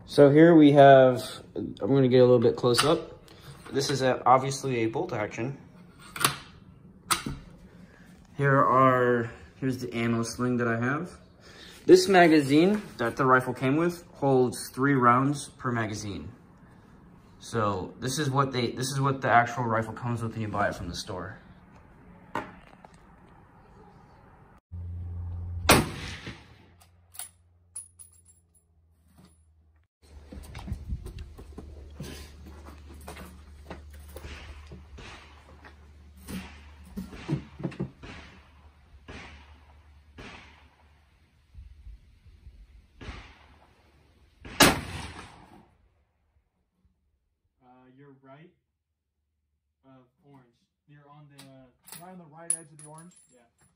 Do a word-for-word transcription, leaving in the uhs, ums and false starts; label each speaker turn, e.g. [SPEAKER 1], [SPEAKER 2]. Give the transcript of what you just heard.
[SPEAKER 1] So here we have, I'm going to get a little bit close up. This is a, obviously a bolt action. Here are, here's the ammo sling that I have. This magazine that the rifle came with holds three rounds per magazine. So this is what they, this is what the actual rifle comes with when you buy it from the store.
[SPEAKER 2] You're right of orange. You're on the right on the right edge of the orange. Yeah.